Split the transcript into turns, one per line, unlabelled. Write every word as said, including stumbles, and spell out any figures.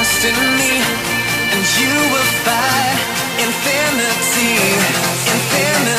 trust in me, and you will find infinity, infinity.